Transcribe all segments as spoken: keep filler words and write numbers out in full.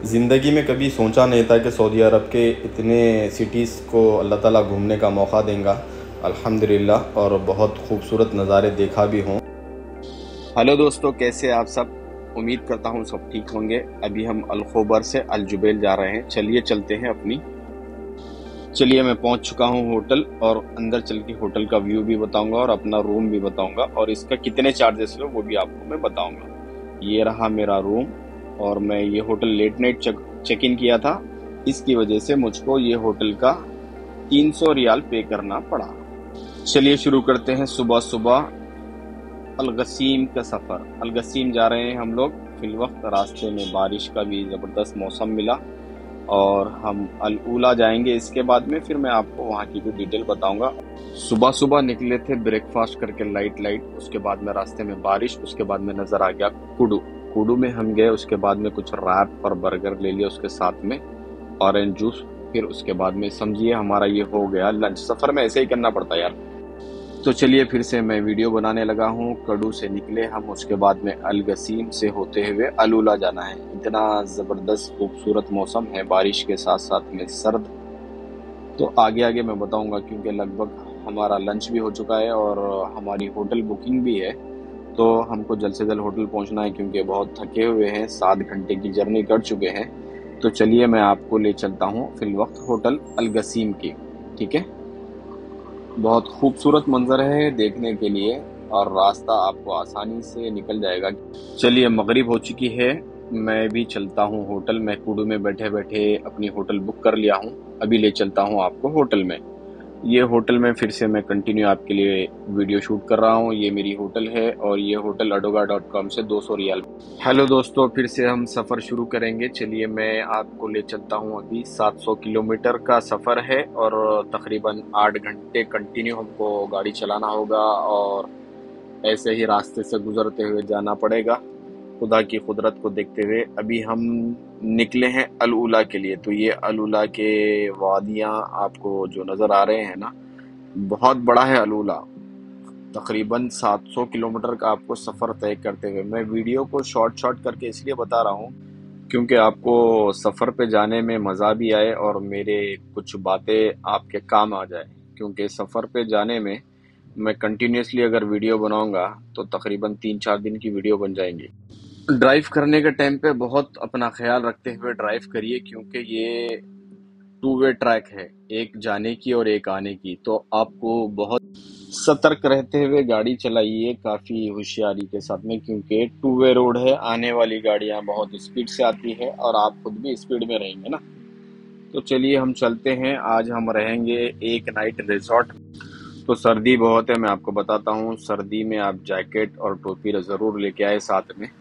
ज़िंदगी में कभी सोचा नहीं था कि सऊदी अरब के इतने सिटीज़ को अल्लाह ताला घूमने का मौका देगा। अल्हम्दुलिल्लाह, और बहुत खूबसूरत नज़ारे देखा भी हूँ। हेलो दोस्तों, कैसे आप सब? उम्मीद करता हूँ सब ठीक होंगे। अभी हम अल खोबर से अल जुबैल जा रहे हैं। चलिए चलते हैं अपनी चलिए मैं पहुंच चुका हूं होटल, और अंदर चल के होटल का व्यू भी बताऊंगा और अपना रूम भी बताऊंगा, और इसका कितने चार्जेस है वो भी आपको मैं बताऊंगा। ये रहा मेरा रूम, और मैं ये hotel late night check in किया था, इसकी वजह से मुझको ये होटल का तीन सौ रियाल पे करना पड़ा। चलिए शुरू करते हैं सुबह सुबह अलगसीम का सफ़र। अलगसीम जा रहे हैं हम लोग। फिल वक्त रास्ते में बारिश का भी ज़बरदस्त मौसम मिला, और हम अल उला जाएंगे। इसके बाद में फिर मैं आपको वहाँ की भी डिटेल बताऊंगा। सुबह सुबह निकले थे ब्रेकफास्ट करके लाइट लाइट, उसके बाद में रास्ते में बारिश, उसके बाद में नज़र आ गया कुडू। कुडू में हम गए, उसके बाद में कुछ रैप और बर्गर ले लिया, उसके साथ में ऑरेंज जूस। फिर उसके बाद में समझिए हमारा ये हो गया लंच। सफ़र में ऐसे ही करना पड़ता है यार। तो चलिए फिर से मैं वीडियो बनाने लगा हूँ। कडू से निकले हम, उसके बाद में अलगसीम से होते हुए अल उला जाना है। इतना ज़बरदस्त खूबसूरत मौसम है, बारिश के साथ साथ में सर्द। तो आगे आगे मैं बताऊंगा, क्योंकि लगभग हमारा लंच भी हो चुका है और हमारी होटल बुकिंग भी है। तो हमको जल्द से जल्द होटल पहुंचना है, क्योंकि बहुत थके हुए हैं, सात घंटे की जर्नी कर चुके हैं। तो चलिए मैं आपको ले चलता हूँ फिल वक्त होटल अलगसीम की। ठीक है, बहुत खूबसूरत मंजर है देखने के लिए, और रास्ता आपको आसानी से निकल जाएगा। चलिए मगरिब हो चुकी है, मैं भी चलता हूँ होटल। मैं कुडू में बैठे बैठे अपनी होटल बुक कर लिया हूँ। अभी ले चलता हूँ आपको होटल में। ये होटल में फिर से मैं कंटिन्यू आपके लिए वीडियो शूट कर रहा हूँ। ये मेरी होटल है, और ये होटल अडोगा डॉट कॉम से दो सौ रियाल। हेलो दोस्तों, फिर से हम सफ़र शुरू करेंगे। चलिए मैं आपको ले चलता हूँ। अभी सात सौ किलोमीटर का सफ़र है, और तकरीबन आठ घंटे कंटिन्यू हमको गाड़ी चलाना होगा, और ऐसे ही रास्ते से गुजरते हुए जाना पड़ेगा, खुदा की कुदरत को देखते हुए। अभी हम निकले हैं अल उला के लिए। तो ये अल उला के वादियाँ आपको जो नज़र आ रहे हैं ना, बहुत बड़ा है अल उला। तकरीबन सात सौ किलोमीटर का आपको सफ़र तय करते हुए, मैं वीडियो को शॉर्ट शॉर्ट करके इसलिए बता रहा हूँ क्योंकि आपको सफ़र पे जाने में मज़ा भी आए, और मेरे कुछ बातें आपके काम आ जाए। क्योंकि सफ़र पे जाने में मैं कंटिन्यूसली अगर वीडियो बनाऊंगा तो तकरीबन तीन चार दिन की वीडियो बन जाएंगी। ड्राइव करने के टाइम पे बहुत अपना ख्याल रखते हुए ड्राइव करिए, क्योंकि ये टू वे ट्रैक है, एक जाने की और एक आने की। तो आपको बहुत सतर्क रहते हुए गाड़ी चलाइए, काफ़ी होशियारी के साथ में, क्योंकि टू वे रोड है। आने वाली गाड़ियां बहुत स्पीड से आती है, और आप खुद भी स्पीड में रहेंगे ना। तो चलिए हम चलते हैं। आज हम रहेंगे एक नाइट रिजॉर्ट। तो सर्दी बहुत है, मैं आपको बताता हूँ। सर्दी में आप जैकेट और टोपी ज़रूर लेके आए साथ में।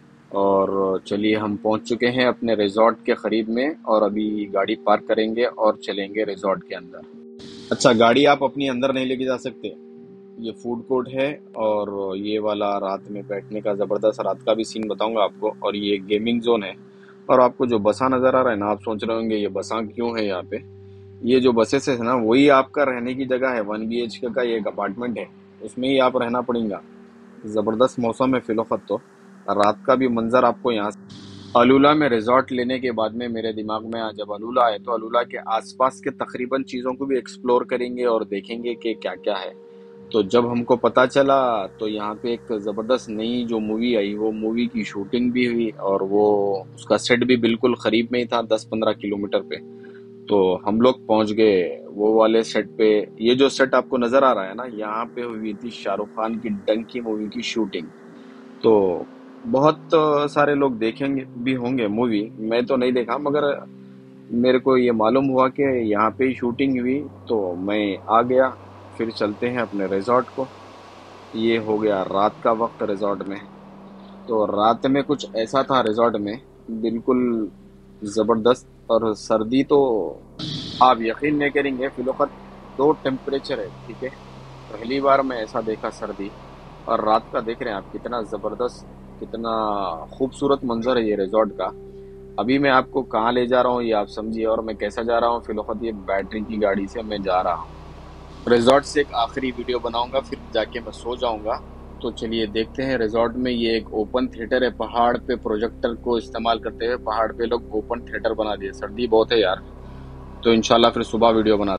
और चलिए हम पहुंच चुके हैं अपने रिजॉर्ट के करीब में, और अभी गाड़ी पार्क करेंगे और चलेंगे रिजॉर्ट के अंदर। अच्छा, गाड़ी आप अपनी अंदर नहीं लेके जा सकते। ये फूड कोर्ट है, और ये वाला रात में बैठने का ज़बरदस्त रात का भी सीन बताऊंगा आपको। और ये गेमिंग जोन है। और आपको जो बसा नज़र आ रहा है ना, आप सोच रहे होंगे ये बसा क्यों है यहाँ पे। ये जो बसेस है ना, वही आपका रहने की जगह है। वन बी एच के का ये एक अपार्टमेंट है, उसमें ही आप रहना पड़ेगा। ज़बरदस्त मौसम है फिलौकत। तो रात का भी मंजर आपको यहाँ अलूला में रिजॉर्ट लेने के बाद में मेरे दिमाग में आज जब अलूला आए, तो अलूला के आसपास के तकरीबन चीज़ों को भी एक्सप्लोर करेंगे और देखेंगे कि क्या क्या है। तो जब हमको पता चला, तो यहाँ पे एक ज़बरदस्त नई जो मूवी आई, वो मूवी की शूटिंग भी हुई, और वो उसका सेट भी बिल्कुल करीब में ही था, दस पंद्रह किलोमीटर पे। तो हम लोग पहुंच गए वो वाले सेट पे। ये जो सेट आपको नज़र आ रहा है ना, यहाँ पे हुई थी शाहरुख खान की डंकी मूवी की शूटिंग। तो बहुत सारे लोग देखेंगे भी होंगे मूवी, मैं तो नहीं देखा, मगर मेरे को ये मालूम हुआ कि यहाँ पे ही शूटिंग हुई, तो मैं आ गया। फिर चलते हैं अपने रिजॉर्ट को। ये हो गया रात का वक्त रिजॉर्ट में। तो रात में कुछ ऐसा था रिजॉर्ट में, बिल्कुल ज़बरदस्त। और सर्दी तो आप यकीन नहीं करेंगे, फिलौकत दो टेम्परेचर है। ठीक है, पहली बार मैं ऐसा देखा सर्दी। और रात का देख रहे हैं आप, कितना ज़बरदस्त, कितना खूबसूरत मंजर है ये रिजॉर्ट का। अभी मैं आपको कहाँ ले जा रहा हूँ ये आप समझिए, और मैं कैसा जा रहा हूँ। फिलौकत ये बैटरी की गाड़ी से मैं जा रहा हूँ। रिजॉर्ट से एक आखिरी वीडियो बनाऊंगा, फिर जाके मैं सो जाऊंगा। तो चलिए देखते हैं रिजॉर्ट में। ये एक ओपन थिएटर है, पहाड़ पे प्रोजेक्टर को इस्तेमाल करते हुए पहाड़ पे लोग ओपन थिएटर बना दिए। सर्दी बहुत है यार, तो इंशाल्लाह फिर सुबह वीडियो बना